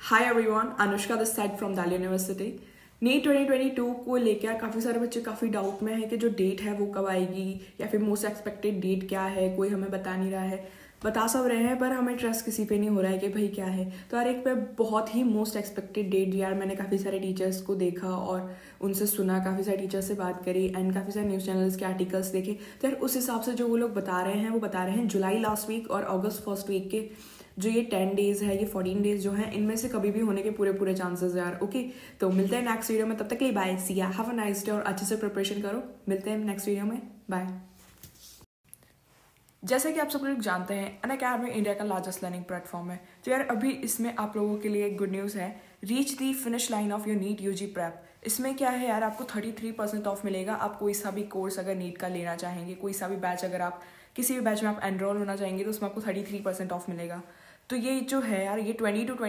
Hi everyone, Anushka this side from Delhi university. NEET 2022 को लेकर काफ़ी सारे बच्चे काफ़ी डाउट में है कि जो डेट है वो कब आएगी या फिर मोस्ट एक्सपेक्टेड डेट क्या है, कोई हमें बता नहीं रहा है। बता सब रहे हैं पर हमें ट्रस्ट किसी पे नहीं हो रहा है कि भाई क्या है। तो यार एक पे बहुत ही मोस्ट एक्सपेक्टेड डेट यार मैंने काफ़ी सारे टीचर्स को देखा और उनसे सुना, काफ़ी सारे टीचर्स से बात करी एंड काफ़ी सारे न्यूज़ चैनल्स के आर्टिकल्स देखे। तो यार उस हिसाब से जो वो लोग बता रहे हैं वो बता रहे हैं जुलाई लास्ट वीक और अगस्त फर्स्ट वीक के जो ये 10 डेज है, ये 14 डेज जो हैं, इनमें से कभी भी होने के पूरे चांसेस यार। ओके, तो मिलते हैं नेक्स्ट वीडियो में। तब तक के लिए बाय, सी या, हैव अ नाइस डे और अच्छे से प्रिपरेशन करो। मिलते हैं नेक्स्ट वीडियो में, बाय। जैसे कि आप सब लोग जानते हैं, अनअकैडमी इंडिया का लार्जेस्ट लर्निंग प्लेटफॉर्म है। तो यार अभी इसमें आप लोगों के लिए एक गुड न्यूज़ है, reach the finish line of your NEET UG prep. इसमें क्या है यार, आपको 33% ऑफ मिलेगा। आप कोई सा भी कोर्स अगर नीट का लेना चाहेंगे, कोई सा भी बैच, अगर आप किसी भी बैच में आप एनरोल होना चाहेंगे तो उसमें आपको 33% ऑफ मिलेगा। तो ये जो है यार, ये 20 to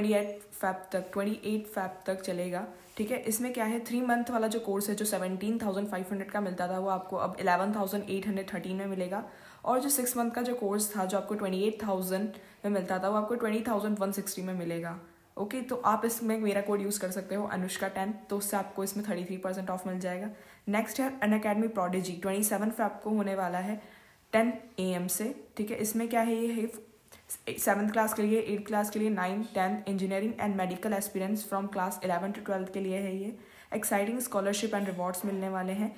28 फेब तक चलेगा। ठीक है, इसमें क्या है, 3 मंथ वाला जो कोर्स है जो 17,500 का मिलता था वो आपको अब 11,813 में मिलेगा। और जो 6 मंथ का जो कोर्स था जो आपको 28,000 में मिलता था वो आपको 20,160 में मिलेगा। ओके, तो आप इसमें मेरा कोड यूज़ कर सकते हो अनुष्का 10, तो उससे आपको इसमें 33% ऑफ मिल जाएगा। नेक्स्ट है अनअकैडमी प्रोडिजी, 27 फेब को होने वाला है 10 AM से। ठीक है, इसमें क्या है, ये है 7th क्लास के लिए, 8th क्लास के लिए, 9th 10th engineering and medical aspirants from class 11 to 12 के लिए है। ये एक्साइटिंग स्कॉलरशिप एंड रिवॉर्ड्स मिलने वाले हैं।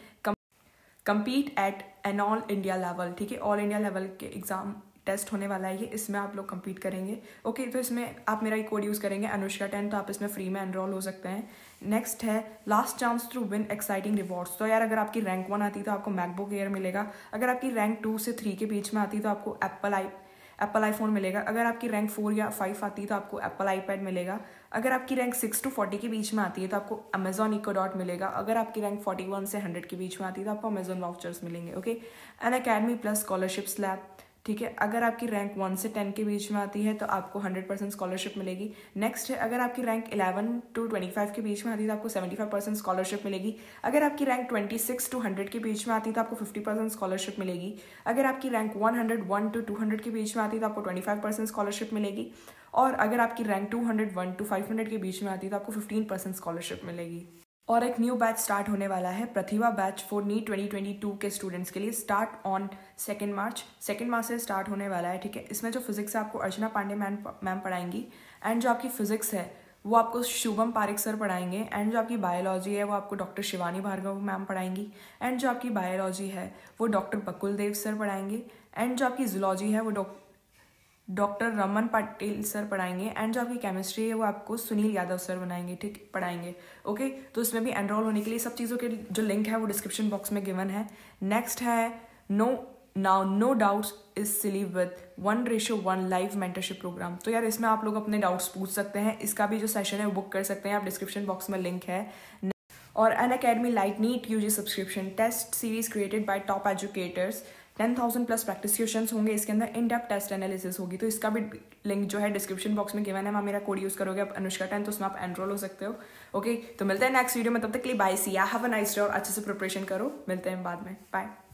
Compete at an all India level. ठीक है, ऑल इंडिया लेवल के एग्जाम टेस्ट होने वाला है ये, इसमें आप लोग कम्पीट करेंगे। ओके, तो इसमें आप मेरा कोड यूज़ करेंगे अनुष्का 10, तो आप इसमें फ्री में एनरोल हो सकते हैं। नेक्स्ट है last chance to win exciting rewards. तो यार अगर आपकी रैंक 1 आती तो आपको मैकबुक एयर मिलेगा। अगर आपकी रैंक 2 से 3 के बीच में आती तो आपको एप्पल आईफोन मिलेगा। अगर आपकी रैंक 4 या 5 आती है तो आपको एप्पल आईपैड मिलेगा। अगर आपकी रैंक 6 to 40 के बीच में आती है तो आपको अमेजॉन इको डॉट मिलेगा। अगर आपकी रैंक 41 से 100 के बीच में आती है तो आपको अमेजॉन वाउचर्स मिलेंगे। Okay, Unacademy plus scholarship slab. ठीक है, अगर आपकी रैंक 1 से 10 के बीच में आती है तो आपको 100% स्कॉलरशिप मिलेगी। नेक्स्ट है, अगर आपकी रैंक 11 to 25 के बीच में आती है तो आपको 75% स्कॉलरशिप मिलेगी। अगर आपकी रैंक 26 to 100 के बीच में आती है तो आपको 50% स्कॉलरशिप मिलेगी। अगर आपकी रैंक 101 to 200 के बीच में आती है तो आपको 25% स्कॉलरशिप मिलेगी। और अगर आपकी रैंक 201 to 500 के बीच में आती है तो आपको 15% स्कॉलरशिप मिलेगी। और एक न्यू बैच स्टार्ट होने वाला है, प्रतिभा बैच फॉर नीट 2022 के स्टूडेंट्स के लिए, स्टार्ट ऑन 2 मार्च। 2 मार्च से स्टार्ट होने वाला है। ठीक है, इसमें जो फिजिक्स है आपको अर्चना पांडे मैम पढ़ाएंगी एंड जो आपकी फिजिक्स है वो आपको शुभम पारिक सर पढ़ाएंगे एंड जो आपकी बायोलॉजी है वो आपको डॉक्टर शिवानी भार्गव मैम पढ़ाएंगी एंड जो आपकी बायोलॉजी है वो डॉक्टर बकुल देव सर पढ़ाएंगे एंड जो आपकी जूलॉजी है वो डॉक्टर रमन पटेल सर पढ़ाएंगे एंड जो आपकी केमिस्ट्री है वो आपको सुनील यादव सर बनाएंगे, ठीक, पढ़ाएंगे। ओके, तो इसमें भी एनरोल होने के लिए सब चीज़ों के जो लिंक है वो डिस्क्रिप्शन बॉक्स में गिवन है। नेक्स्ट है no doubts is silly with 1:1 live mentorship program. तो यार इसमें आप लोग अपने डाउट्स पूछ सकते हैं, इसका भी जो सेशन है वो बुक कर सकते हैं आप, डिस्क्रिप्शन बॉक्स में लिंक है। और Unacademy lite NEET UG subscription test series created by top educators, 10,000 plus practice questions होंगे इसके अंदर, इन डेप्थ टेस्ट एनालिसिस होगी। तो इसका भी लिंक जो है डिस्क्रिप्शन बॉक्स में गिवन है। आप मेरा कोड यूज़ करोगे आप अनुष्का 10, तो उसमें आप एनरोल हो सकते हो। ओके, तो मिलते हैं नेक्स्ट वीडियो में। तब तक के लिए बाय, सी या, हैव अ नाइस डे और अच्छे से प्रिपरेशन करो। मिलते हैं बाद में, बाय।